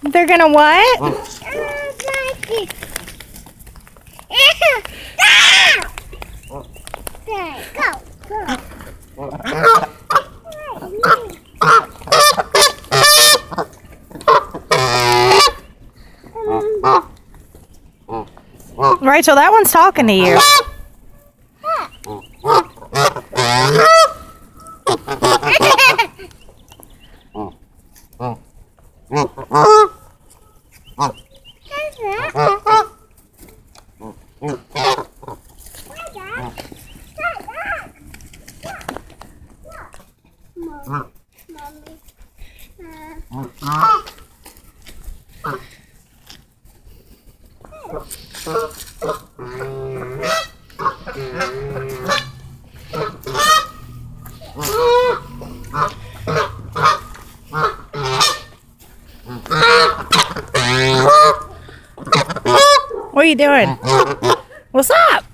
They're gonna what? Rachel, that one's talking to you. What are you doing? What's up?